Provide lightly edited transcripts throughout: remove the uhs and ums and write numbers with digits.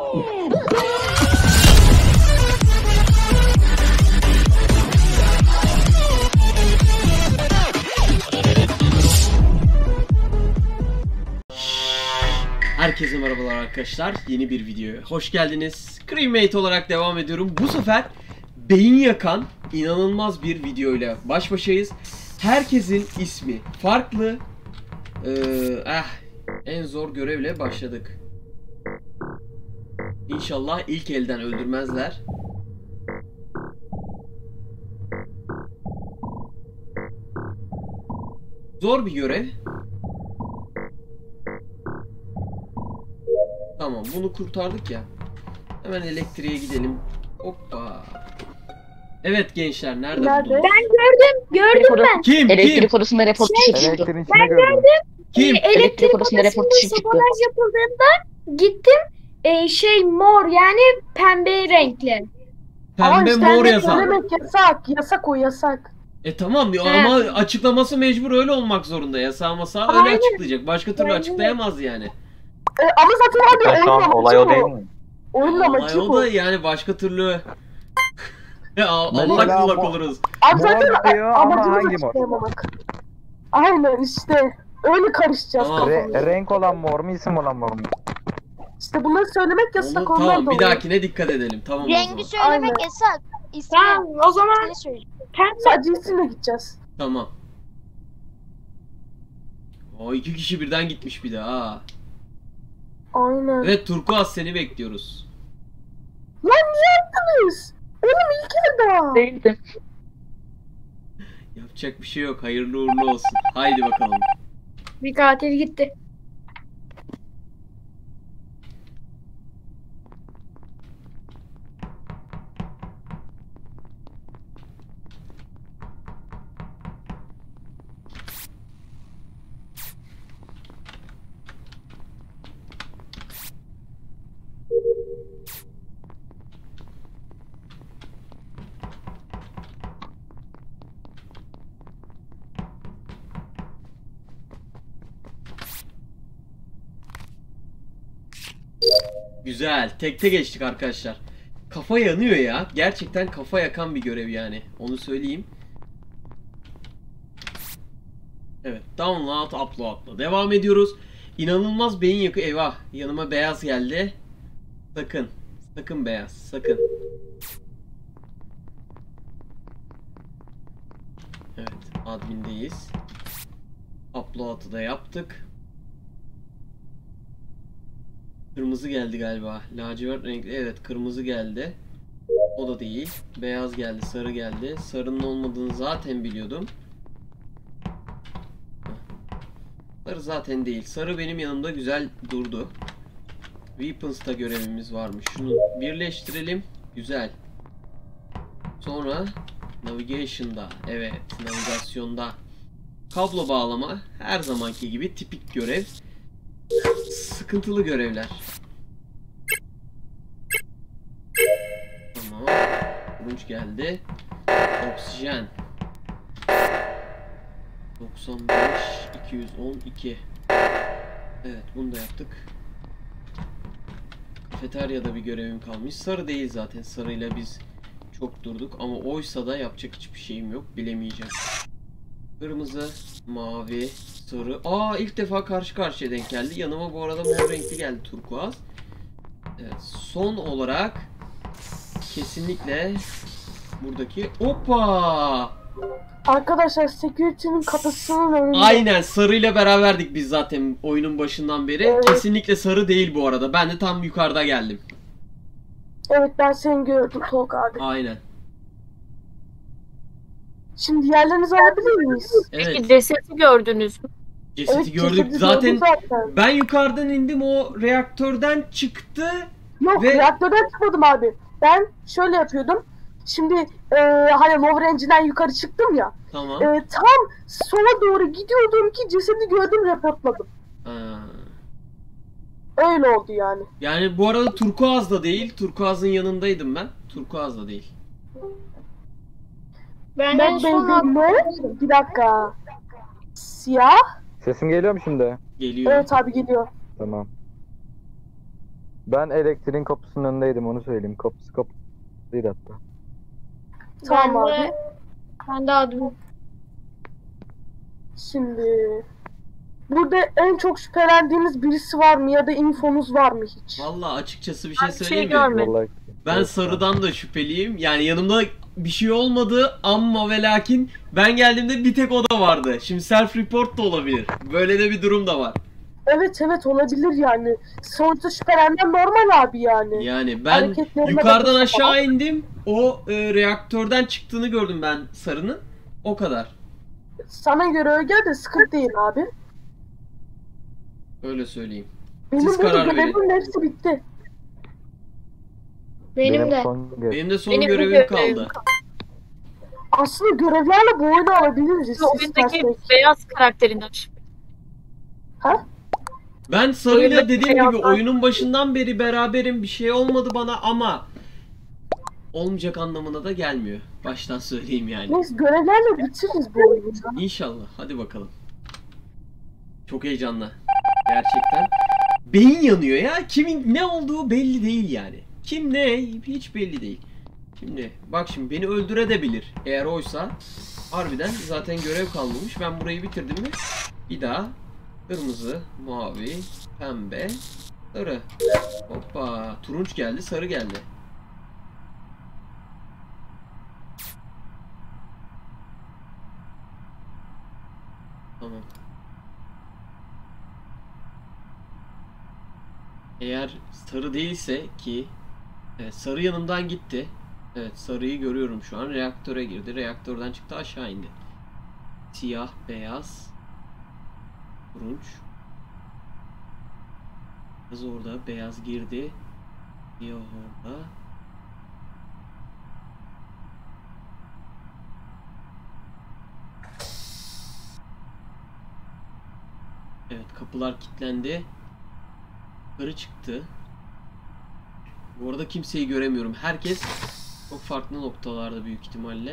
Herkese merhabalar arkadaşlar, yeni bir videoya hoş geldiniz. Crewmate olarak devam ediyorum. Bu sefer beyin yakan inanılmaz bir videoyla baş başayız. Herkesin ismi farklı. En zor görevle başladık. İnşallah ilk elden öldürmezler. Zor bir görev. Tamam, bunu kurtardık ya. Hemen elektriğe gidelim. Hoppa. Evet gençler, nerede buldunuz? Ben gördüm ben. Kim? Elektrik odasında report dışı çıktı. Ben gördüm. Kim? Elektrik odasında report dışı çıktı. Sabotaj yapıldığında gittim mor yani pembe renkli. Pembe mor yazan. Söylemek yasak o yasak. Tamam ya, ama açıklaması mecbur öyle olmak zorunda. Yasağı masa öyle Aynen. açıklayacak. Başka türlü açıklayamaz yani. Ama zaten abi oyun amacı olay o değil mi? Oyunun Olay amacı o bu. da yani başka türlü Allah kulak oluruz. Abi zaten Mor diyor ama amacımız hangi mor? açıklayamamak. Aynen işte. Öyle karışacağız Tamam. kafamızı. Renk olan mor mu, isim olan mor mu? İşte bunları söylemek yasak ondan Tamam, bir dolayı. dahakine dikkat edelim. Tamam o Rengi zaman. söylemek Aynen. yasak. İsmi Tamam o zaman söyle. Sadece isimle gideceğiz. Tamam. O iki kişi birden gitmiş bir de ha. Aynen. Evet Turkuaz, seni bekliyoruz. Lan niye yaptınız? Oğlum ilk elde. Değildi. Yapacak bir şey yok. Hayırlı uğurlu olsun. Haydi bakalım. bir katil gitti. Güzel. Tekte geçtik arkadaşlar. Kafa yanıyor ya. Gerçekten kafa yakan bir görev yani. Onu söyleyeyim. Evet. Download, upload'la devam ediyoruz. İnanılmaz beyin yakı. Eyvah. Yanıma beyaz geldi. Sakın. Sakın beyaz. Sakın. Evet. Admin'deyiz. Upload'ı da yaptık. Kırmızı geldi galiba. Lacivert renkli. Evet, kırmızı geldi. O da değil. Beyaz geldi, sarı geldi. Sarının olmadığını zaten biliyordum. Sarı zaten değil. Sarı benim yanımda güzel durdu. Weapons'ta görevimiz varmış. Şunu birleştirelim. Güzel. Sonra Navigation'da. Evet, navigasyonda. Kablo bağlama. Her zamanki gibi tipik görev. Sıkıntılı görevler. Tamam. Turunç geldi. Oksijen. 95 212. Evet, bunu da yaptık. Kafeteryada bir görevim kalmış. Sarı değil zaten. Sarıyla biz çok durduk ama oysa da yapacak hiçbir şeyim yok. Bilemeyeceğim. Kırmızı, mavi, sarı. İlk defa karşı karşıya denk geldi. Yanıma bu arada mor renkli geldi, turkuaz. Evet, son olarak kesinlikle buradaki hoppa. Arkadaşlar security'nin kapısının önünde. Aynen, sarıyla beraberdik biz zaten oyunun başından beri. Evet. Kesinlikle sarı değil bu arada. Ben de tam yukarıda geldim. Evet, ben seni gördüm Tolga abi. Aynen. Şimdi yerlerinizi alabilir miyiz? Evet. Peki cesedi gördünüz mü? Cesedi gördük. cesedi Zaten gördüm zaten. ben yukarıdan indim, o reaktörden çıktı. Yok, Ve- reaktörden çıkmadım abi. Ben şöyle yapıyordum. Şimdi hani Lower Engine'den yukarı çıktım ya. Tamam. Tam sola doğru gidiyordum ki cesedi gördüm, reportladım. Ha. Öyle oldu yani. Yani bu arada turkuaz da değil. Turkuaz'ın yanındaydım ben. Turkuaz da değil. Ben Ben bir dakika. Siyah. Sesim geliyor mu şimdi? Geliyor. Evet abi, geliyor. Tamam. Ben elektriğin kapısının önündeydim, onu söyleyeyim. Kapısı kapalıydı hatta. Tamam Ben abi. de, ben de adım. Şimdi burada en çok şüphelendiğiniz birisi var mı ya da infonuz var mı hiç? Vallahi açıkçası bir şey Ben bir şey söyleyeyim mi? görmedim. Vallahi. Ben Evet, sarıdan da şüpheliyim. Yani yanımda bir şey olmadı ama ve lakin ben geldiğimde bir tek o da vardı. Şimdi self report da olabilir. Böyle de bir durum da var. Evet olabilir yani. Sonuçta şüphelenmen normal abi yani. Yani ben Hareketlerine yukarıdan bakıyorsun aşağı indim. O reaktörden çıktığını gördüm ben sarının. O kadar. Sana göre öyle de sıkıntı değil abi. Öyle söyleyeyim. Benim Siz burada karar verin. görevimin hepsi bitti. Benim de. son görev. Benim de son Benim de görevim görevim kaldı. Aslında görevlerle bu oyunu alabiliriz Oyundaki istersek. beyaz karakterinden şüphe. Ha? Ben sarıyla Oyundaki dediğim gibi beyazlar- oyunun başından beri beraberim, bir şey olmadı bana ama olmayacak anlamına da gelmiyor. Baştan söyleyeyim yani. Neyse görevlerle bitiririz bu oyunu. İnşallah. Hadi bakalım. Çok heyecanlı. Gerçekten. Beyin yanıyor ya. Kimin ne olduğu belli değil yani. Kim ne hiç belli değil. Şimdi bak, şimdi beni öldürebilir. Eğer oysa harbiden zaten görev kalmamış. Ben burayı bitirdim mi bir daha kırmızı, mavi, pembe, sarı. Hoppa. Turunç geldi, sarı geldi. Tamam. Eğer sarı değilse ki evet, sarı yanımdan gitti. Evet, sarıyı görüyorum şu an. Reaktöre girdi. Reaktörden çıktı, aşağı indi. Siyah, beyaz, turunç. Beyaz orada, beyaz girdi. Siyah orada. Evet, kapılar kilitlendi. Yukarı çıktı. Bu arada kimseyi göremiyorum. Herkes çok farklı noktalarda büyük ihtimalle.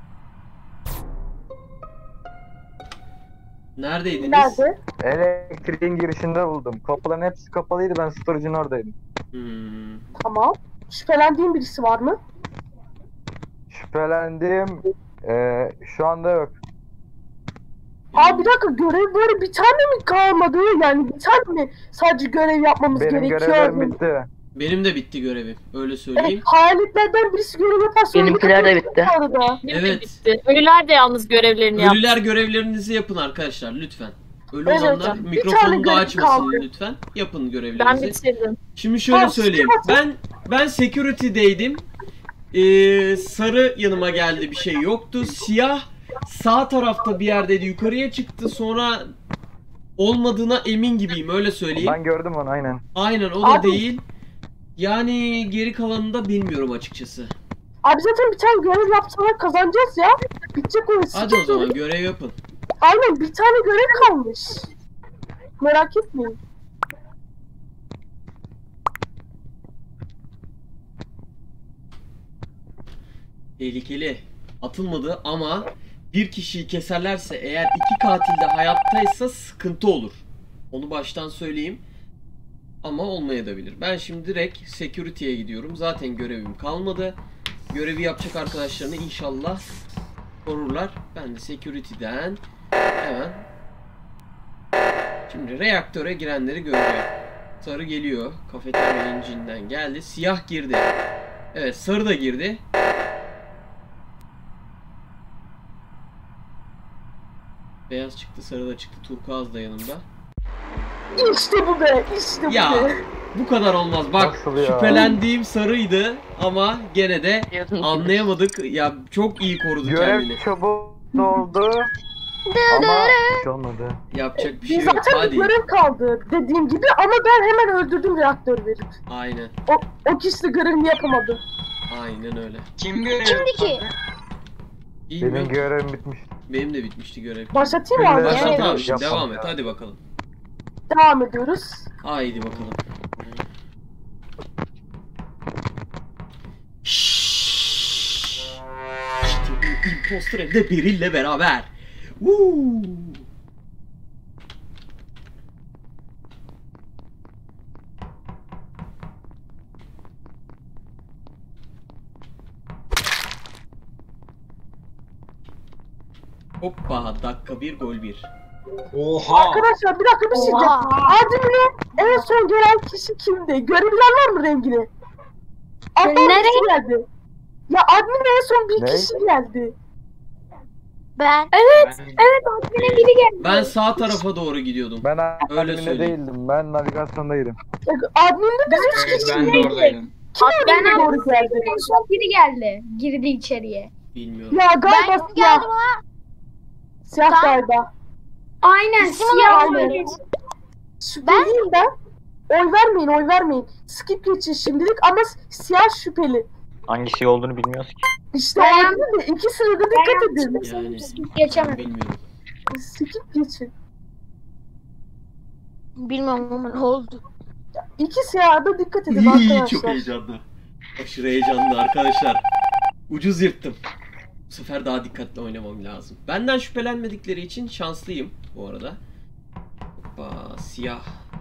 Neredeydiniz? Nerede? Elektriğin girişinde buldum. Kapıların hepsi kapalıydı, ben storage'ın oradaydım. Hmm. Tamam. Şüphelendiğin birisi var mı? Şüphelendiğim şu anda yok. Abi bir dakika, görev böyle bir tane mi kalmadı? Yani bir tane mi sadece görev yapmamız Benim gerekiyor? görevlerim bitti. Benim de bitti görevim. Öyle Evet, söyleyeyim. hayaletlerden birisi görev yaparsa... Benimkiler de bitti. Bu arada. Benim de Evet. bitti. Ölüler de yalnız görevlerini yaptı. Ölüler görevlerinizi yapın arkadaşlar lütfen. Ölü Evet, olanlar hocam. Bir tane mikrofonunu da görev açmasın kaldı. lütfen. Yapın Ben görevlerinizi. bitirdim. Şimdi şöyle Tamam, söyleyeyim. Ben security'deydim. Sarı yanıma geldi, bir şey yoktu. Siyah sağ tarafta bir yerdeydi. Yukarıya çıktı. Sonra olmadığına emin gibiyim, öyle söyleyeyim. Ben gördüm onu aynen. Aynen, o da Abi- değil. Yani geri kalanını da bilmiyorum açıkçası. Abi zaten bir tane görev yapsalar kazanacağız ya. Bitecek oyun. Hadi o zaman görev yapın. Aynen, bir tane görev kalmış. Merak etmeyin. Tehlikeli. Atılmadı ama bir kişiyi keserlerse eğer iki katil de hayattaysa sıkıntı olur. Onu baştan söyleyeyim. Ama olmayabilir. Ben şimdi direkt security'ye gidiyorum. Zaten görevim kalmadı. Görevi yapacak arkadaşlarını inşallah korurlar. Ben de security'den hemen şimdi reaktöre girenleri göreceğim. Sarı geliyor. Kafeterya engine'den geldi. Siyah girdi. Evet, sarı da girdi. Beyaz çıktı, sarı da çıktı. Turkuaz da yanımda. İşte bu be. İşte bu Ya be. bu kadar olmaz. Bak, Nasıl ya? şüphelendiğim sarıydı ama gene de anlayamadık. Ya çok iyi korudu kendini. Görev çabuk oldu. Ama hiç şey olmadı. Yapacak bir şey Bir yok. zaten Hadi. görev kaldı dediğim gibi ama ben hemen öldürdüm reaktör verip. Aynen. O kişi de görevini yapamadı. Aynen öyle. Kimdiki? Bilmiyorum. Benim görevim bitmiş. Benim de bitmişti görev. Başlatayım mı abi? Evet. Başlat Evet. abi. Yapalım Devam et. ya. Hadi bakalım. Devam ediyoruz. Haydi bakalım. İşte bu imposter evde Beryl'le beraber. Woo! Hoppa, dakika 1 gol 1. Oha. Arkadaşlar bir dakika bir şey diyeceğim. Admin'e en son gelen kişi kimdi? Görebilen var mı rengini? Admin Nereye? kişi geldi. Ya admin'e en son bir Ne? kişi geldi. Ben. Evet. Biri geldi. Ben sağ tarafa doğru gidiyordum. Ben Öyle adminde söyleyeyim. değildim. Ben navigasyondaydım. Admin'de biz üç Evet, kişi ben de oradaydım. kim Ben ben doğru geldi? En son biri geldi. Girdi içeriye. Bilmiyorum. Ya galiba Ben siyah. geldim ama Siyah Tamam. galiba. Aynen İsim siyah olarak böyle. Şüpheliyim ben. Oy vermeyin. Skip geçin şimdilik ama siyah şüpheli. Hangisi olduğunu bilmiyoruz ki. İşte Ben- admin de ikisine de dikkat edin. Yani Geçemem. bilmiyorum. Skip geçin. bilmiyorum ama ne oldu. İki siyaha da dikkat edin Çok arkadaşlar. heyecanlı. Aşırı heyecanlı arkadaşlar. Ucuz yırttım. Bu sefer daha dikkatli oynamam lazım. Benden şüphelenmedikleri için şanslıyım bu arada. Hoppa, siyah.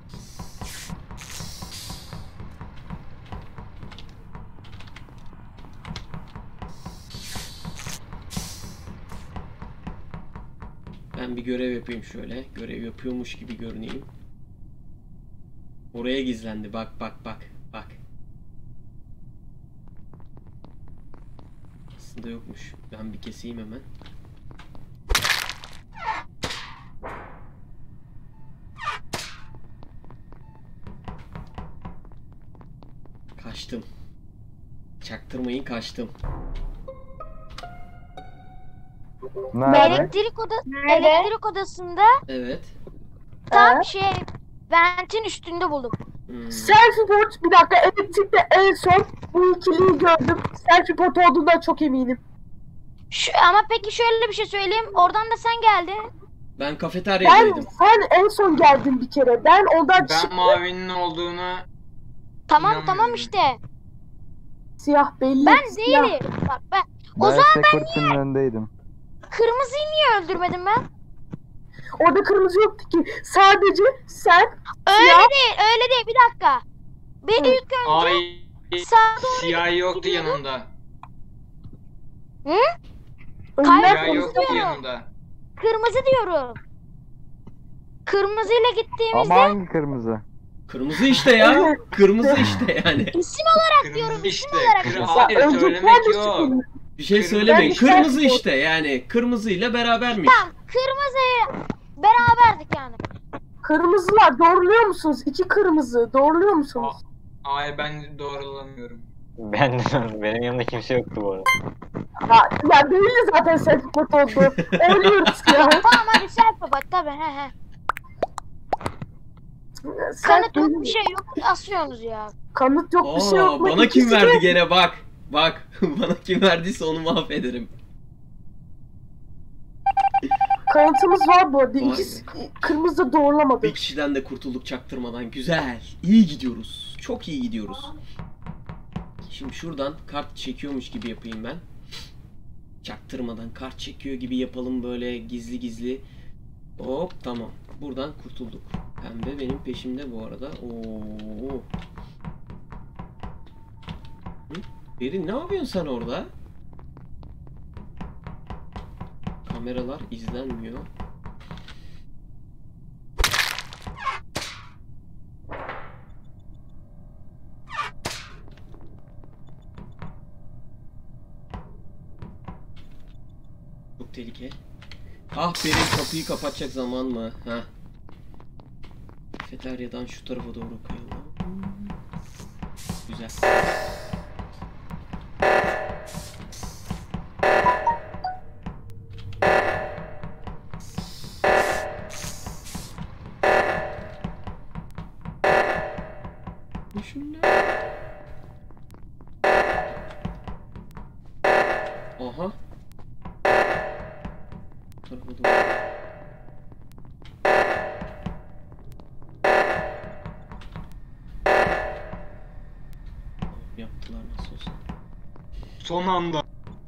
Ben bir görev yapayım şöyle. Görev yapıyormuş gibi görüneyim. Oraya gizlendi. Bak bak bak. Bak. Aslında yokmuş. Ben bir keseyim hemen. Kaçtım. Çaktırmayın, kaçtım. Nerede? Elektrik odasında Evet. tam ventin üstünde buldum. Self-report bir dakika elektrikte en son bu ikiliyi gördüm. Self-report olduğundan çok eminim. Ama peki şöyle bir şey söyleyeyim. Oradan da sen geldin. Ben kafeteryadaydım. Sen en son geldin bir kere. Ben ondan Ben çıktım. mavinin olduğunu Tamam İnanmıyorum. işte. Siyah belli. Ben siyah. değilim. Bak ben Ben zaman Security'nin önündeydim. kırmızıyı niye öldürmedim ben? Orada kırmızı yoktu ki. Sadece sen Öyle değil bir dakika. Bir Hı. ilk önce ay sağa doğru siyah yoktu gidiyordum. yanında. önüne Siyah Kırmızı yoktu diyorum. yanında. Kırmızı diyorum. Kırmızıyla gittiğimizde Ama hangi kırmızı? Kırmızı işte ya. Kırmızı işte yani. isim olarak Kırmızı diyorum. işte. olarak Kır- diyorum. Hayır önce söylemek ben de yok. şüpheliyim. Bir şey Kırmızı. söylemeyin. Ben Kırmızı işaret- işte yani. Kırmızıyla berabermiş. Tamam kırmızıyı beraberdik yani. Kırmızılar doğruluyor musunuz? İki kırmızı doğruluyor musunuz? Hayır ben doğrulamıyorum. Benim yanımda kimse yoktu bu arada. Ya belli zaten self-report oldu. Oynuyoruz ya. Tamam hadi selfie bak tabi he. Kanıt yok bir şey yok. Asıyorsunuz ya. Kanıt yok bir şey yok. Bana kim İkisi verdi de- gene bak. Bak. Bana kim verdiyse onu mahvederim. Kanıtımız var bu arada. Vay İkisi kırmızı da doğrulamadı. Bir kişiden de kurtulduk çaktırmadan. Güzel. İyi gidiyoruz. Çok iyi gidiyoruz. Şimdi şuradan kart çekiyormuş gibi yapayım ben. Çaktırmadan kart çekiyor gibi yapalım böyle gizli gizli. Hop tamam. Buradan kurtulduk. Pembe benim peşimde bu arada. Oo. Hı? Beri ne yapıyorsun sen orada? Kameralar izlenmiyor. Çok tehlike. Ah benim kapıyı kapatacak zaman mı? Ha. Kafeteryadan şu tarafa doğru kayalım. Güzel. Şunlar. Aha. Tarafa doğru. Yaptılar nasıl olsa. Son anda.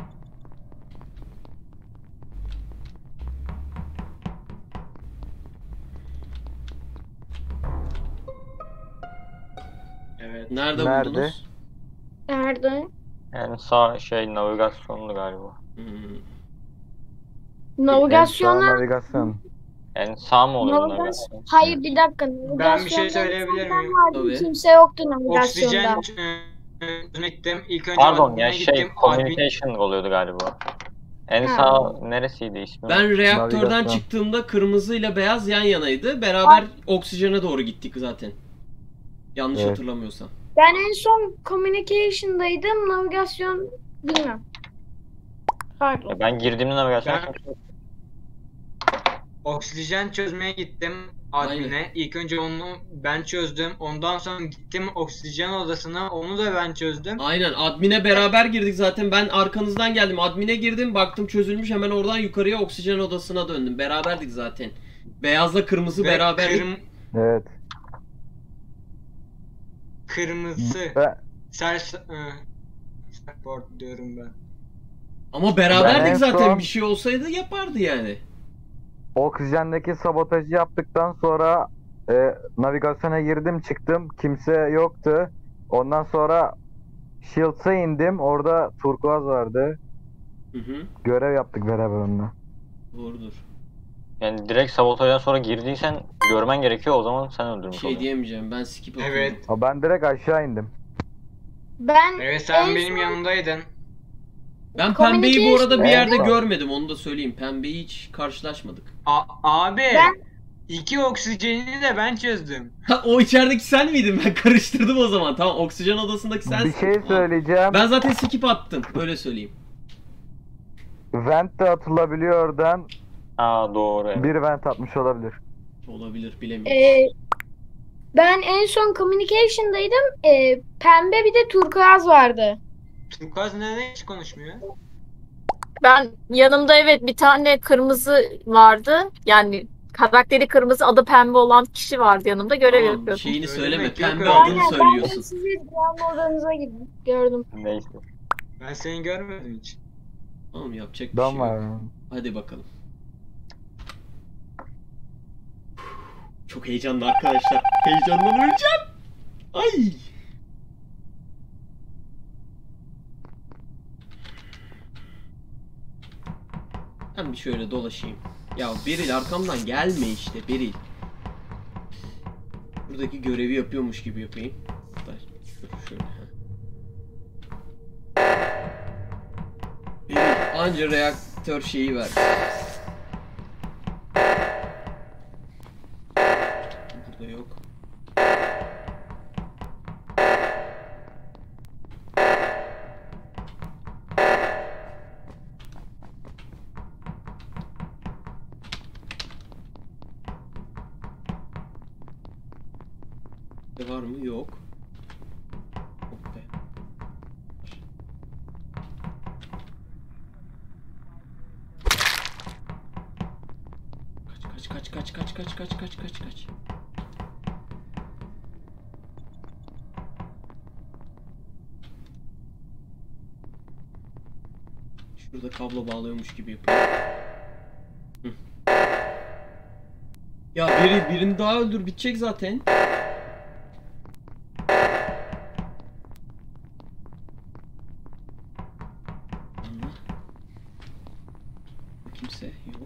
Evet. Nerede Nerede? buldunuz? Nerede? Yani sağ navigasyonlu galiba. Hmm. Navigasyona... Navigasyon. En sağ mı oluyor bunlar? Navigasyon... Hayır bir dakika. Ben bir şey söyleyebilir miyim? Tabii. Kimse yoktu navigasyonda. Oksijen gittim. İlk önce Pardon admine ya gittim. communication oluyordu galiba. En Ha. sağ neresiydi ismi? Ben reaktörden Navigasyon. çıktığımda kırmızı ile beyaz yan yanaydı. Beraber oksijene doğru gittik zaten. Yanlış Evet. hatırlamıyorsam. Ben en son communication'daydım. Navigasyon bilmem. Pardon. Ya ben girdiğimde navigasyon Oksijen çözmeye gittim admine. İlk önce onu ben çözdüm. Ondan sonra gittim oksijen odasına. Onu da ben çözdüm. Aynen, admine beraber girdik zaten. Ben arkanızdan geldim. Admine girdim, baktım çözülmüş, hemen oradan yukarıya oksijen odasına döndüm. Beraberdik zaten. Beyazla kırmızı Ve beraberdik. Evet. Kırmızı. Ve Support diyorum ben. Ama beraberdik Ben en zaten. son- Bir şey olsaydı yapardı yani. oksijendeki sabotajı yaptıktan sonra navigasyona girdim çıktım. Kimse yoktu. Ondan sonra Shields'a indim. Orada turkuaz vardı. Hı hı. Görev yaptık beraber onunla. Doğrudur. Yani direkt sabotajdan sonra girdiysen görmen gerekiyor, o zaman sen öldürmüş Şey oluyorsun. diyemeyeceğim. Ben skip atıyorum. Evet. Ha, ben direkt aşağı indim. Ben Evet sen en benim son- yanımdaydın. Ben pembeyi bu arada bir Evet. yerde görmedim. Onu da söyleyeyim. Pembeyi hiç karşılaşmadık. Abi. Ben- 2 oksijenini de ben çözdüm. Ha, o içerideki sen miydin? Ben karıştırdım o zaman. Tamam, oksijen odasındaki sensin. Bir şey Tamam. söyleyeceğim. Ben zaten skip attım. Öyle söyleyeyim. Vent de atılabiliyor oradan. Aa doğru. Evet. Bir vent atmış olabilir. Olabilir, bilemiyorum. ben en son communication'daydım. Pembe bir de turkuaz vardı. Turkuaz neden hiç konuşmuyor? Ben yanımda evet bir tane kırmızı vardı. Yani karakteri kırmızı adı pembe olan kişi vardı yanımda görev Tamam, yapıyordum. şeyini Öyle söyleme. demek yok Pembe öyle. adını Aynen, ben de söylüyorsun. sizi diğer odanıza gittim. Gördüm. Neyse. Ben seni görmedim hiç. Tamam, yapacak bir Dan şey var. yok. Hadi bakalım. Çok heyecanlı arkadaşlar. Heyecandan öleceğim. Ay. Ben bir şöyle dolaşayım. Ya Beril, arkamdan gelme işte Beril. Buradaki görevi yapıyormuş gibi yapayım. Hatta şöyle. Beril anca reaktör şeyi ver. Burada yok. Var mı? Yok. Yok be. Kaç. Şurada kablo bağlıyormuş gibi yapıyorum. Hı. Ya birini daha öldür, bitecek zaten. Kimse yok.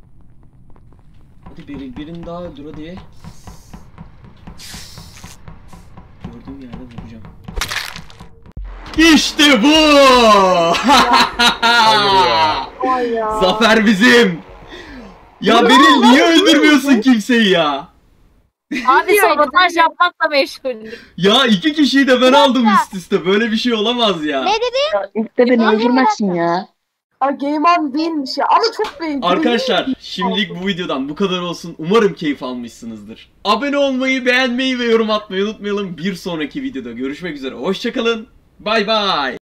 Hadi birini daha öldür hadi. Gördüğüm yerde vuracağım. İşte bu! Zafer bizim! Ya Beril, niye öldürmüyorsun kimseyi ya? Abi sabotaj yapmakla meşguldüm. Ya 2 kişiyi de ben aldım üst üste. Böyle bir şey olamaz ya. Ne dedi? Ya, ilk de beni öldürmezsin ya. Game On değilmiş ya ama çok beğendim. Arkadaşlar, şimdilik bu videodan bu kadar olsun. Umarım keyif almışsınızdır. Abone olmayı, beğenmeyi ve yorum atmayı unutmayalım. Bir sonraki videoda görüşmek üzere. Hoşça kalın. Bay bay.